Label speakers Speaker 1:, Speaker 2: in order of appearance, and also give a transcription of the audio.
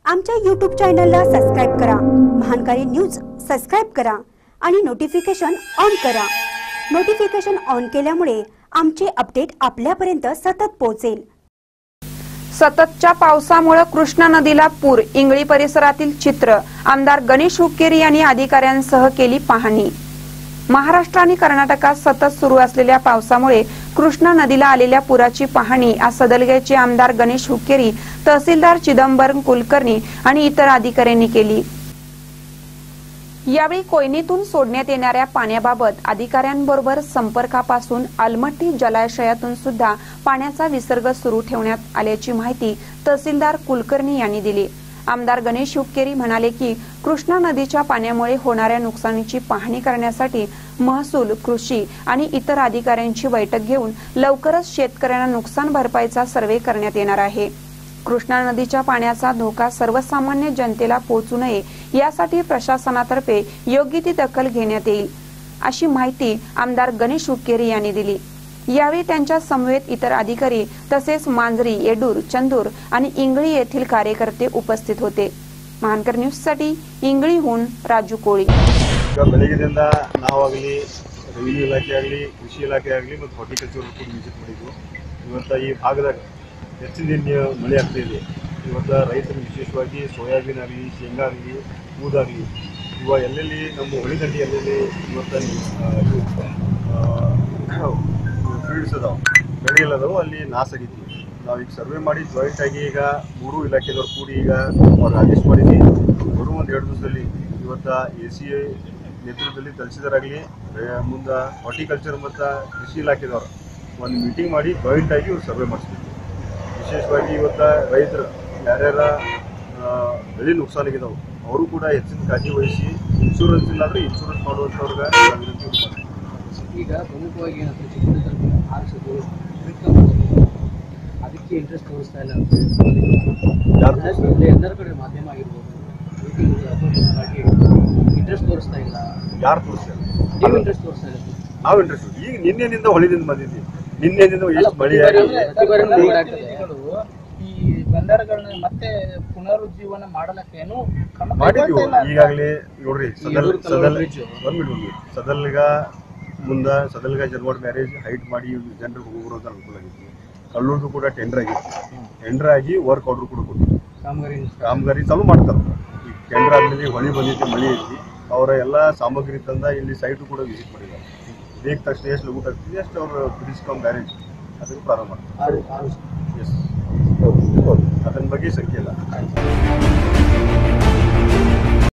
Speaker 1: आमच्या YouTube चॅनलला subscribe करा, महानकारी न्यूज सबस्क्राइब करा आणि नोटिफिकेशन ऑन करा। नोटिफिकेशन ऑन केल्यामुळे आमचे अपडेट आपल्यापर्यंत सतत पोहोचेल।
Speaker 2: सततच्या पावसामुळे कृष्णा नदीला पूर, इंगळी परिसरातील चित्र आमदार गणेश हुक्केरी यांनी अधिकाऱ्यांसह केली पाहणी। महाराष्ट्र आणि कर्नाटकात सतत सुरू असलेल्या पावसामुळे कृष्णा नदीला आलेल्या पुराची पाहणी आज सदलगेचे आमदार गणेश हुक्केरी, तहसीलदार चिदंबरम कुलकर्णी आणि इतर अधिकाऱ्यांनी केली। यावेळी कोयनेतून सोडण्यात येणाऱ्या पाण्याबाबत अधिकाऱ्यांबरोबर संपर्कापासून अलमट्टी जलाशयातून सुद्धा पाण्याचा विसर्ग सुरू ठेवण्यात आल्याची माहिती तहसीलदार कुलकर्णी यांनी दिली। आमदार गणेश हुक्केरी म्हणाले की कृष्णा नदीच्या पाण्यामुळे होणाऱ्या नुकसानीची पाहणी करण्यासाठी महसूल, कृषी आणि इतर अधिकाऱ्यांची बैठक घेऊन लवकरच शेतकऱ्यांना नुकसान भरपाईचा सर्वे करण्यात येणार आहे। कृष्णा नदीच्या पाण्याचा धोका सर्वसामान्य जनतेला पोहोचू नये यासाठी प्रशासनातर्फे योग्य ती दखल घेण्यात येईल, अशी माहिती आमदार गणेश हुक्केरी यांनी दिली। यावेळी त्यांच्या समवेत इतर अधिकारी तसेच मांजरी, येडूर, चंदूर आणि इंगळी येथील कार्यकर्ते उपस्थित होते। महानकर न्यूज साठी इंगळीहून राजू कोळी।
Speaker 3: ಬೆಳಗ್ಗೆದಿಂದ ನಾವಾಗಲಿ ರೆವಿನ್ಯೂ ಇಲಾಖೆ ಆಗಲಿ ಕೃಷಿ ಇಲಾಖೆ ಆಗಲಿ ಮತ್ತು ಹಾರ್ಟಿಕಲ್ಚರ್ ಕೂಡ ವಿಸಿಟ್ ಮಾಡಿದ್ವು। ಇವತ್ತು ಈ ಭಾಗದಾಗ ಹೆಚ್ಚಿನ ಮಳೆ ಆಗ್ತಿದೆ। ಇವತ್ತು ರೈತರು ವಿಶೇಷವಾಗಿ ಸೋಯಾಬೀನ್ ಆಗಲಿ, ಶೇಂಗಾ ಆಗಲಿ, ಊದಾಗಲಿ ಇವ ಎಲ್ಲೆಲ್ಲಿ ನಮ್ಮ ಹೊಳಿದಂಡಿ ಎಲ್ಲೆಲ್ಲಿ ಇವತ್ತು ಫೀಲ್ಡ್ಸ್ ಅದಾವೆ, ಬೆಳೆಗಳದಾವೆ, ಅಲ್ಲಿ ನಾಶ ಆಗೈತಿ। ನಾವು ಈಗ ಸರ್ವೆ ಮಾಡಿ ಜಾಯಿಂಟ್ ಆಗಿ ಈಗ ಮೂರು ಇಲಾಖೆದವ್ರು ಕೂಡಿ ಈಗ ಅವ್ರು ಆದೇಶ ಮಾಡಿದ್ವಿ, ಬರುವ ಒಂದು 2 ದಿವಸದಲ್ಲಿ ಇವತ್ತು AC ನೇತೃತ್ವದಲ್ಲಿ ತಹಸೀಲ್ದಾರಾಗಲಿ ಮುಂದೆ ಹಾರ್ಟಿಕಲ್ಚರ್ ಮತ್ತು ಕೃಷಿ ಇಲಾಖೆದವರು ಒಂದು ಮೀಟಿಂಗ್ ಮಾಡಿ ಜಾಯಿಂಟ್ ಆಗಿ ಇವ್ರು ಸರ್ವೆ ಮಾಡಿಸ್ಬೇಕು। ವಿಶೇಷವಾಗಿ ಇವತ್ತು ರೈತರು ಯಾರ್ಯಾರ ಬೆಳೆ ನುಕ್ಸಾನಾಗಿದ್ದಾವೆ ಅವರು ಕೂಡ ಹೆಚ್ಚಿನ ಕಾಳಜಿ ವಹಿಸಿ ಇನ್ಶೂರೆನ್ಸ್ ಇಲ್ಲಾಂದರೆ ಇನ್ಶೂರೆನ್ಸ್ ಮಾಡುವಂಥವ್ರಿಗೆ ವಿನಂತಿ ಮಾಡ್ತೀವಿ।
Speaker 4: ಈಗ ಪ್ರಮುಖವಾಗಿ ಏನಾದರೂ ಚಿಕ್ಕಮಗಳೂರು ಆರಿಸೋದು ಅದಕ್ಕೆ ಇಂಟ್ರೆಸ್ಟ್ ತೋರಿಸ್ತಾ ಇಲ್ಲ ಅಂತ ಎಲ್ಲರ ಕಡೆ ಮಾಧ್ಯಮ ಆಗಿರ್ಬೋದು, ಇಂಟ್ರೆಸ್ಟ್ ತೋರಿಸ್ತಾ ಇಲ್ಲ।
Speaker 3: ಯಾರು ತೋರಿಸ್ತಾರೆ?
Speaker 4: ನೀವು ಇಂಟ್ರೆಸ್ಟ್ ತೋರಿಸ್ತಾ ಇಲ್ಲ?
Speaker 3: ನಾವು ಇಂಟ್ರೆಸ್ಟ್ ಈಗ ನಿನ್ನೆನಿಂದ ಹೊಳಿದಿಂದ ಬಂದಿದ್ದೀವಿ, ನಿನ್ನೆನಿಂದ ಎಷ್ಟು ಮಳೆ
Speaker 4: ಈ ಬಂದರಗಳನ್ನ ಮತ್ತೆ ಪುನರುಜ್ಜೀವನ ಮಾಡಲಕ್ಕೇನು
Speaker 3: ಮಾಡಿದ್ದೀವಿ ಈಗಾಗಲೇ ನೋಡ್ರಿ। ಸದಲ್ಗ ಮುಂದೆ ಸದಲ್ಗ ಜನ್ವಾಡ್ ಮ್ಯಾರೇಜ್ ಹೈಟ್ ಮಾಡಿ ಜನರಿಗೆ ಹೋಗೋರು ಅಂತ ಅನುಕೂಲ ಆಗಿತ್ತು। ಕಲ್ಲೂರ್ದು ಕೂಡ ಟೆಂಡರ್ ಆಗಿ ವರ್ಕ್ ಆರ್ಡರ್ ಕೂಡ ಕೊಟ್ಟು ಕಾಮಗಾರಿ ಚಾಲೂ ಮಾಡ್ತಾರೆ। ಈಗ ಟೆಂಡರ್ ಆದ್ಮೇಲೆ ಹೊಳಿ ಬಂದೈತಿ, ಮಳೆ ಐತಿ, ಅವರ ಎಲ್ಲ ಸಾಮಗ್ರಿ ತಂದ ಇಲ್ಲಿ ಸೈಟು ಕೂಡ ವಿಸಿಟ್ ಮಾಡಿದ್ದಾರೆ। ಬೇಗ ತಕ್ಷಣ ಎಷ್ಟು ಲಘು ಆಗ್ತಿದೆ ಅಷ್ಟು ಅವರು ಡಿಸ್ಕೌಂಟ್ ಮ್ಯಾರೇಜ್ ಅದಕ್ಕೆ ಪ್ರಾರಂಭ ಮಾಡ್ತಾರೆ। ಎಸ್, ಅದನ್ನ ಬಗ್ಗೆ ಸಂಖ್ಯೆ ಇಲ್ಲ।